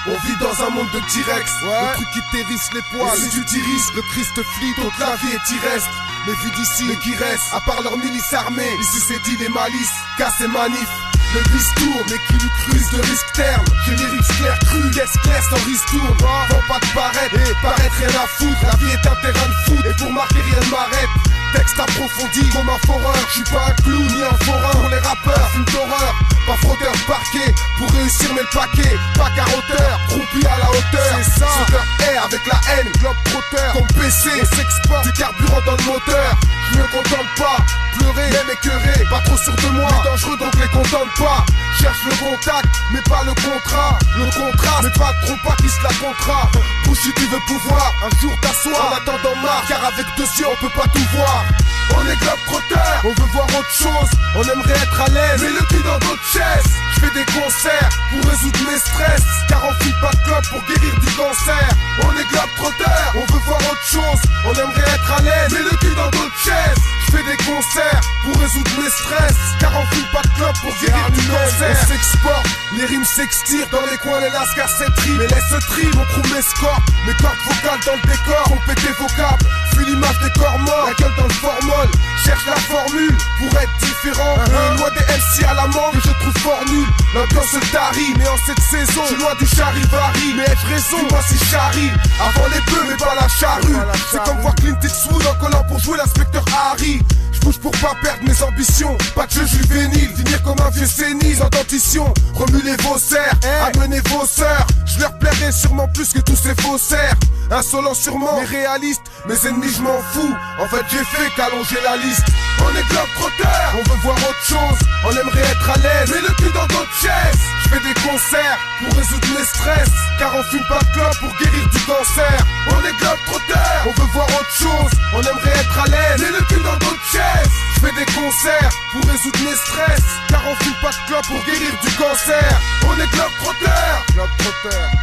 On vit dans un monde de T-Rex, le truc qui t'hérisse les poils. Et si tu t'iris, le Christ flit, toute la vie est terrestre. Mais vu d'ici, mais qui reste, à part leur milice armée, ici c'est dit les malices, casse et manif. Le vice tourne, mais qui lui cruse de risque terme. J'ai les risques clairs crus, qu'est-ce clair sans risque tourne. Faut pas te paraître, et paraître rien à foutre. La vie est un terrain de foot, et pour marquer rien ne m'arrête. Texte approfondi comme un foreur. J'suis pas un clown ni un forain. Pour les rappeurs, film d'horreur. Pas frotteur parquet. Pour réussir mais le paquet. Pas carotteur, croupi à la hauteur. C'est ça, sauteur est avec la haine. Globe trotteur, ton PC s'exporte du carburant dans le moteur. Je me contente pas, pleurer, même écœuré. Pas trop sûr de moi, mais dangereux donc les contente pas. Cherche le contact, mais pas le contrat. Le contrat, mais pas trop pas qui se la contrat. Pousse si tu veux pouvoir, un jour t'asseoir. En attendant marre, car avec deux yeux on peut pas tout voir. On est globe-trotteur, on veut voir autre chose. On aimerait être à l'aise, mais le cul dans d'autres chaises. Je fais des concerts pour résoudre mes stress. Car on file pas de clope pour guérir du cancer. On est globe-trotteur, on veut voir autre chose. On aimerait être à l'aise, mais le cul dans d'autres chaises. Je fais des concerts pour résoudre mes stress. Car on file pas de clope pour guérir du cancer. On s'exporte, les rimes s'extirent. Dans les coins les lascars s'étriment. Mais laisse tri, mon crew m'escorte. Mes cordes vocales dans le décor, on pète des vocables. Fuis l'image des corps morts, la gueule dans le formol. Cherche la formule pour être différent. Loin des MC à la mangue, je trouve fort nul. L'ambiance se tarit, mais en cette saison, je suis loin du charivari. Mais ai-je raison, dis-moi si charrie. Avant les bœufs, mais pas la charrue. C'est comme voir Clint Eastwood en collant pour jouer l'inspecteur Harry. J'bouge pour pas perdre mes ambitions. Pas de jeu juvénile, finir comme un vieux sénile sans dentition. Remuler vos serres, amener vos sœurs. Je leur plairai sûrement plus que tous ces faussaires. Insolent sûrement, mais réaliste. Mes ennemis je m'en fous, en fait j'ai fait qu'allonger la liste. On est globe-trotteur, on veut voir autre chose. On aimerait être à l'aise, mais le cul dans d'autres chaises. Je fais des concerts pour résoudre mes stress. Car on fume pas de clope pour guérir du cancer. On est globe-trotteur, on veut voir autre chose. On aimerait être à l'aise, mais le cul dans d'autres chaises. Je fais des concerts pour résoudre mes stress. Car on fume pas de clope pour guérir du cancer. On est globe-trotteur, globe-trotteur.